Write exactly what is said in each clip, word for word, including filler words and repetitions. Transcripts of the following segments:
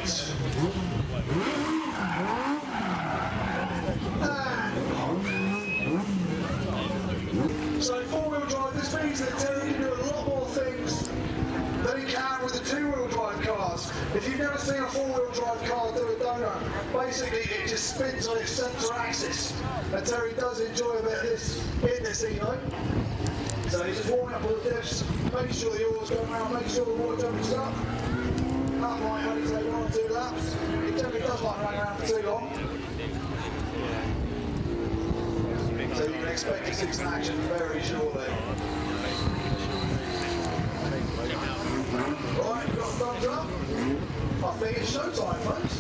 Right. So four-wheel drive, this means that Terry can do a lot more things than he can with the two-wheel drive cars. If you've never seen a four-wheel drive car do a donut, basically it just spins on its centre axis. And Terry does enjoy a bit of this in this Evo. So he's just warming up all the diffs, making sure the oil's going around, making sure the water temperature's up. That might only take one or two laps. He generally does like running around for too long. So you can expect to see some action very shortly. Right, we've got a thumbs up. I think it's showtime, folks.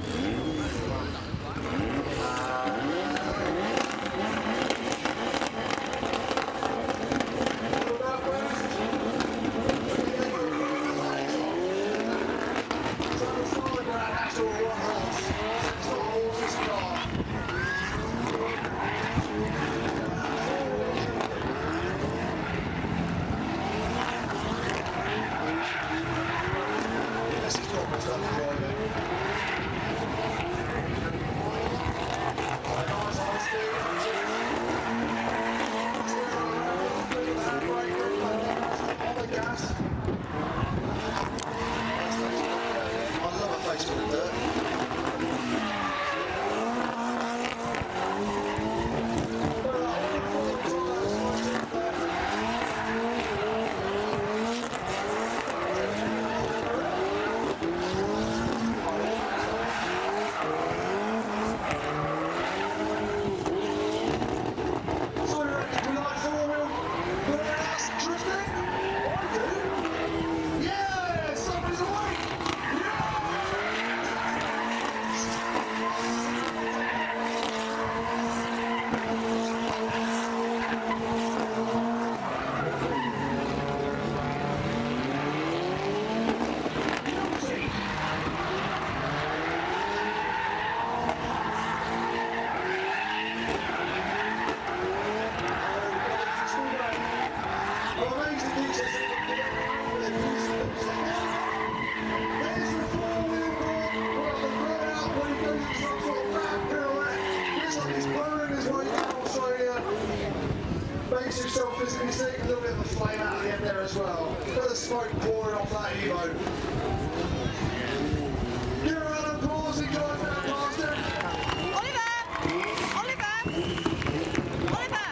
Makes himself physically sick, a little bit of a flame out at the end there as well. Bit of smoke pouring off that Evo. Give a round of applause, he drives down past him. Oliver! Oliver! Oliver!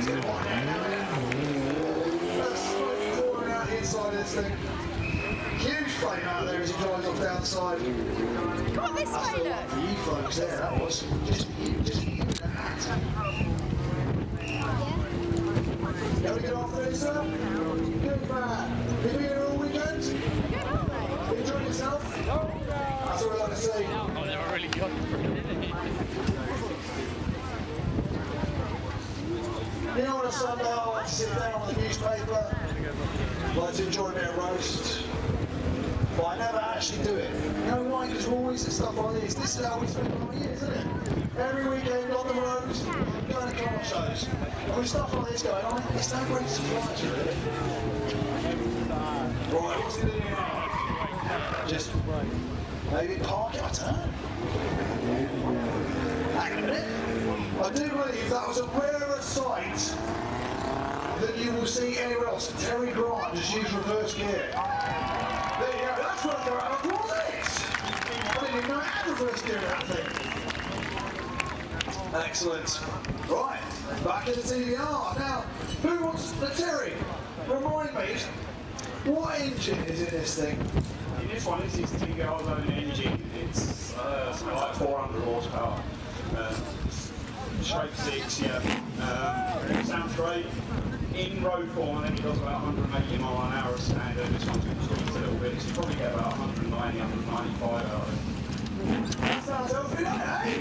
There's smoke pouring out the inside of this thing. Huge flame out there as he drives off down the side. Come on this way, look! For you folks there, that was just for you, just for you and that. You have a good afternoon, sir? Good man. Have you been here all weekend? Good, aren't they? You enjoying yourself? That's what I like to see. Oh, they were really good. You know, on a Sunday I like to sit down on the newspaper, like to enjoy a bit of roast, but I never actually do it. You know why? Because we're always at stuff like this. This is how we spend our years, isn't it? Every weekend on the road, going to car shows. And with stuff like this going on, it's no great surprise, really. Right, what's he doing now? Just maybe park it, I don't know. Hang on a minute. I do believe that was a rarer sight than you will see anywhere else. Terry Grant just used reverse gear. There you go, that's what I'm going to applause it. I didn't even know it had reverse gear in that thing. Excellent. Right, back in the T V R. Now, who wants the Terry? Remind me, what engine is in this thing? In this one, this is T V R's own engine. It's uh, something like four hundred horsepower. Um, straight six, yeah. Um, it sounds great. In road form, I think it does about one hundred eighty mile an hour standard. This one's been tweaked a little bit. So you probably get about one hundred ninety, one hundred ninety-five out of it. That sounds healthy, doesn't it, eh?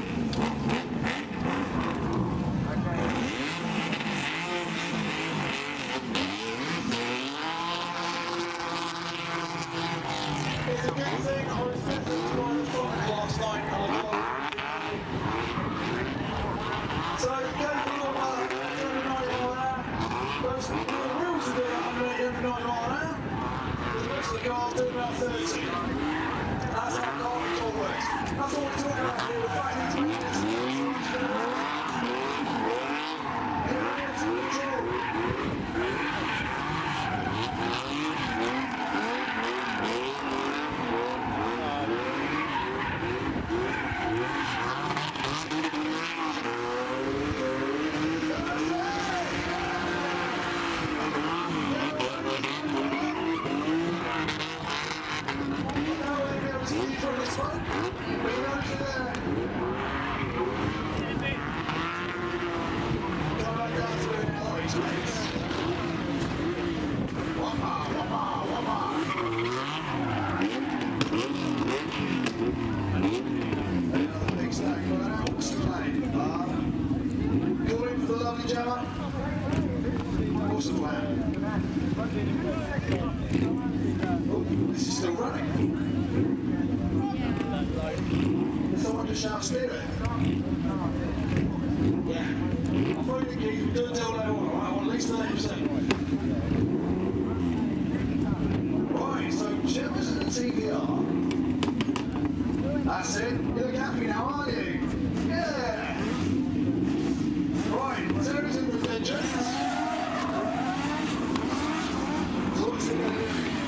It's a good thing I was visiting to my phone last night on the phone. So go for uh, one hundred ninety mile an hour. Most of the wheels are doing one hundred eighty, one hundred ninety mile an hour. The rest of the cars do about thirty. That's how car control that's what we're talking about here. The fact that he's making this. What's the plan? Oh, this is still running. Someone just shout spirit. Yeah. I'm probably going to keep doing until they want, alright? Well, at least thirty percent. Right, so Chambers and the T V R. That's it. You look happy now, aren't you? Yeah. Right, Terry's in the vengeance. What's he going to do?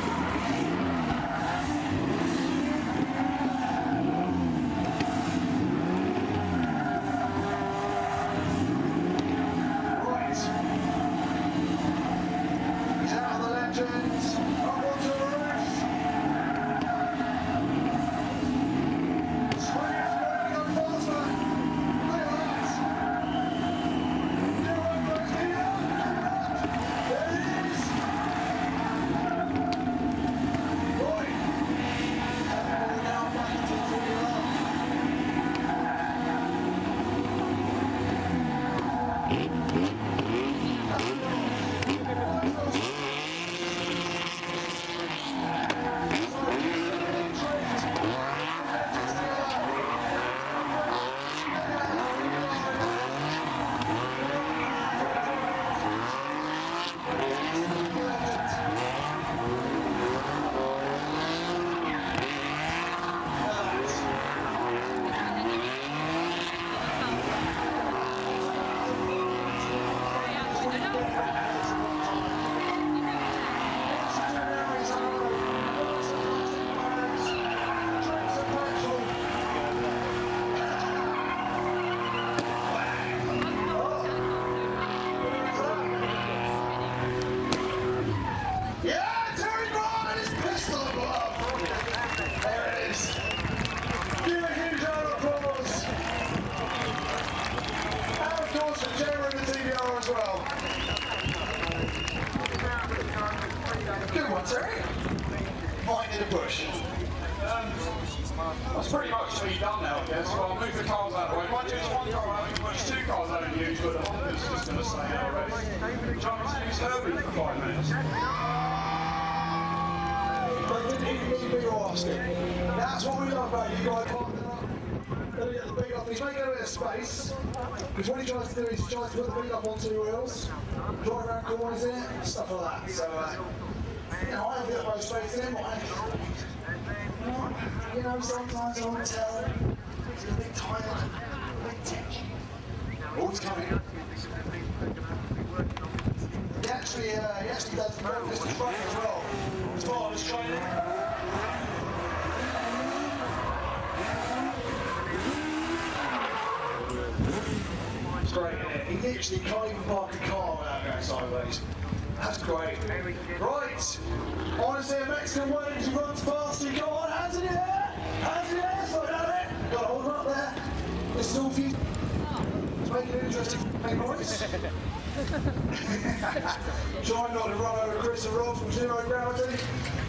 Right. He's out of the legends. Up onto the roof. Swinging through, go faster. Look at that. Get right, folks, get up, get up. There it is. Right. And we're now back into the Formula One. Yeah, Terry Brown and his pistol glove. There it is. Give a huge round of applause. And of course for Jerry and the T V R as well. Good one, Terry. Right in the bush. Um, that's pretty much me done now, I guess. Well, I'll move the cars out of the way. Mind you, there's one car I haven't pushed, two cars I don't use, but the Honda's just going to stay there already. Do you want me to use Herbie for five minutes? But didn't even need me asking. That's what we love about you guys. Then he gets the beat up. He's making a bit of space. Because what he tries to do is he tries to put the beat up on two wheels, drive around corners in it, stuff like that. So, uh, you know, I have the utmost faith in him. I, you know, sometimes I want to tell him he's a bit tired, a bit tension. Oh, he's coming. He actually, uh, he actually does breakfast and training as well. As part of his training. It's great, isn't it? He literally can't even park a car without going sideways. That's great. Right. I want to see a Mexican wave as he runs past you. Go on, hands in the air. Hands in the air. Slow down a bit. Got to hold him up there. This is all for you. It's making it interesting. Make noise. Try not to run over Chris and Rob from Zero Gravity.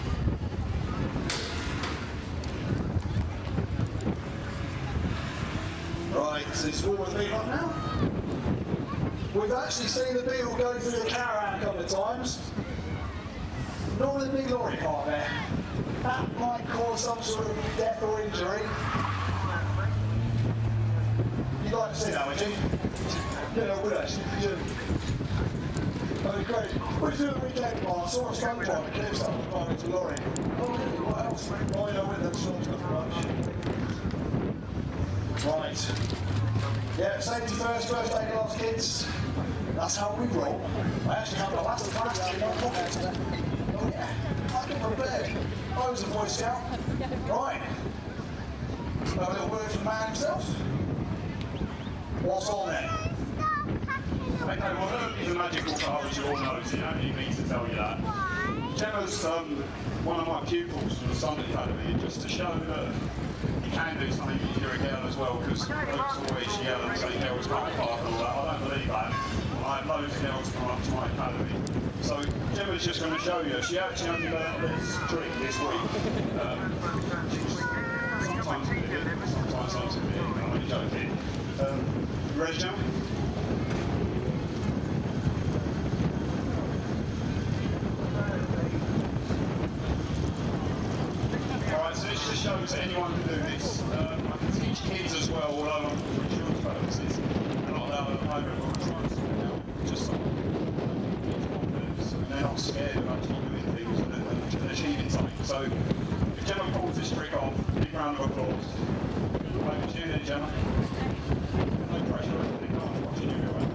Right, so it's warming the beat up now. We've actually seen the Beetle go through the caravan a couple of times. Not with the big lorry part there. That might cause some sort of death or injury. You'd like to see that, would you? Yeah, I would actually. Yeah. That'd be great. What did you do at the weekend, Mark? I saw a stunt driver that came up and climbed into a lorry. Oh, really? What else? Oh, yeah, I went there, saw stuff much. Yeah, safety first, first aid last, kids. That's how we roll. I actually have the last class in my pocket. Oh yeah, I can prepared. I was a Boy Scout. Right. Have a little word from the man himself. What's on there? Okay, well, Herb is a magical car, as you all know, so you don't need me to tell you that. Gemma's um, one of my pupils from the Sun Academy, just to show that you can do something if you're a girl as well, because folks always yell and say girls can't park and all that. I don't believe that. I have loads of girls come up to my academy. So Gemma's just going to show you. She actually only learned this trick this week. Um, sometimes a bit, sometimes a bit, I'm only joking. Um, you ready, Gemma? Shows that anyone can do this. Um, I can teach kids as well, although I'm for insurance purposes. They're not allowed at the moment, but we're trying to sort it out. Just so they're not scared of actually doing things and, and, and achieving something. So if Gemma pulls this trick off, big round of applause. Over to you then, Gemma. No pressure or anything, no one's watching you go away.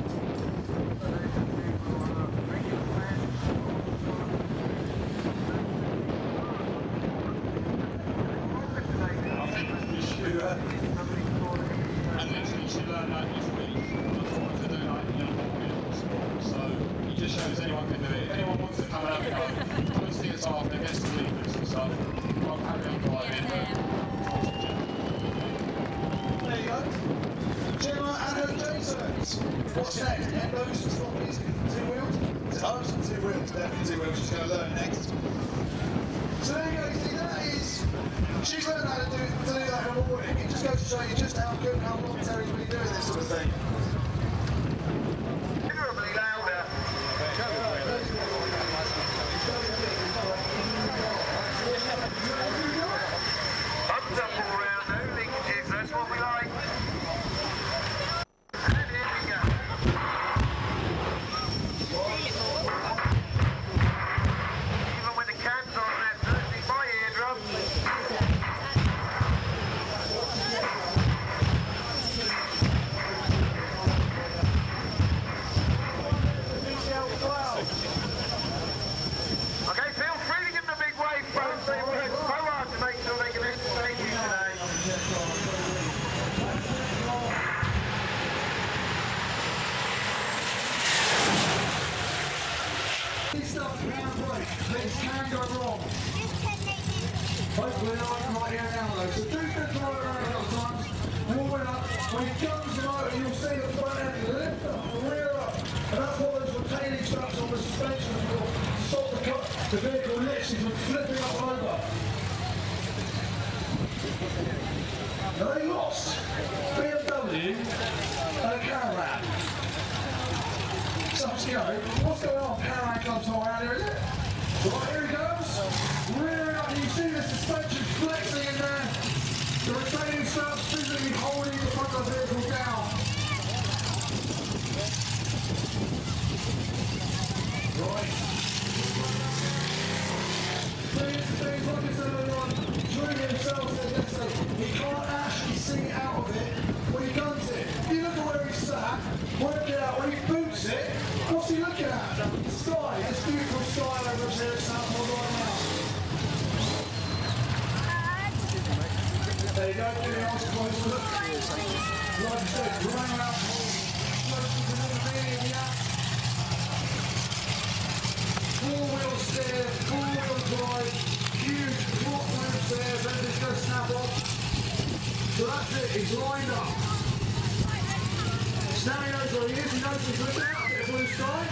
And literally she learned that this week. I taught her to do that in a morning sport. So it just shows anyone can do it. If anyone wants to come and have a go, come and see us after, get some leaflets and stuff. I'll carry on driving. There you go. Gemma and her J-turns. What's next? Endos, stoppies, two wheels? Oh, two wheels, definitely two wheels. She's going to learn next. So there you go, see that is, she's learned how to do, to do that in the morning. It just goes to show you just how good and how long Terry's been doing this sort of thing. Considerably louder. Thumbs up all round, no linkages, that's what we like. And here we go. Even when the cans are on there, certainly my eardrum. Okay, feel free to give them a big wave, folks. They work so hard to make sure they can entertain you today. This stuff can break. Things can go wrong. Hopefully I can right here now though. So do good drive around a couple of times. Warm it up. When it comes to motor, you'll see the front end lift up and rear up. And that's what those retaining straps on the suspension will stop the, cut, the vehicle literally from flipping up over. Now they lost B M W and a Caravan. So, you know, what's going on? Caravan comes all around here, is it? Right, here he goes. Rearing up, you see the suspension flexing in there. The retaining straps physically holding the front of the vehicle down. Right. Things, things like I said earlier on, Drew himself said yesterday, he can't actually see out of it when he guns it. You look at where he's sat, work it out, when he boots it, what's he looking at? The sky, this beautiful sky over there at Southport right now. There you go, give it a nice close look. Like I said, running around close to the medium, yeah. Four-wheel steer, four-wheel drive, huge block roof there, everything's going to snap off. So that's it, he's lined up. Now he knows where he is, he knows he's looking out a bit of blue sky.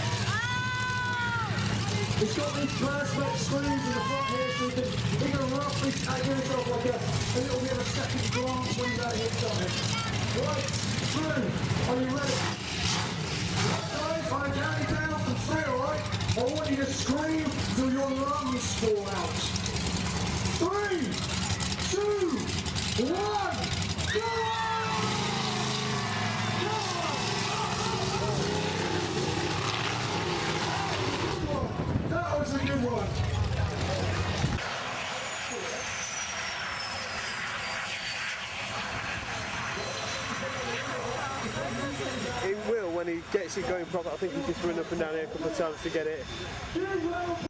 He's got these perspex screens in the front here, so he can, he can roughly give himself like a, a little bit of a second glance when he's out here something. Right, through, are you ready? Guys, I'm counting down from three, alright? I want you to scream till your lungs fall out. Three, two, one, go! That was a good one. he will when he gets it going proper. I think he's just run up and down here a couple of times to get it.